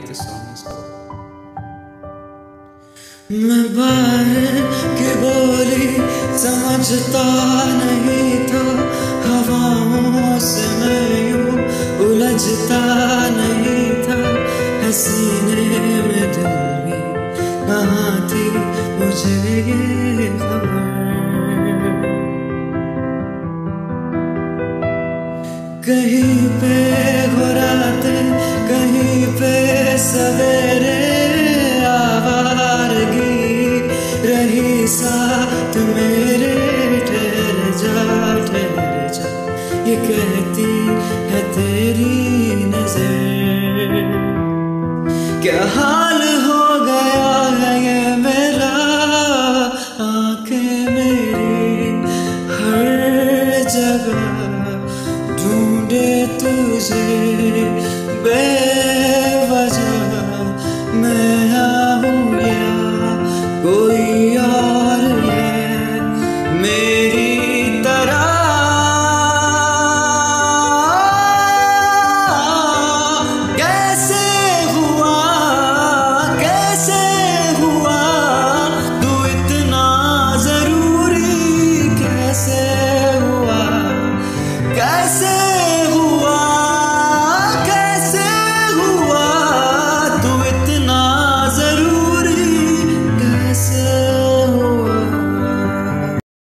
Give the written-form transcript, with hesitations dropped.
dedicate this song as well. मैं बाहर की बोली समझता नहीं था, हवाओं से मैं यूं उलझता नहीं था, सीने में दिल भी कहाँ थी मुझे ये खबर। कहीं पे हो रातें, कहीं पे सवेरे, आवारगी रही साथ मेरे, ठहर जा ये कहती है तेरी नजर। क्या हाल हो गया है ये मेरा, आंखें मेरी हर जगह ढूंढे तुझे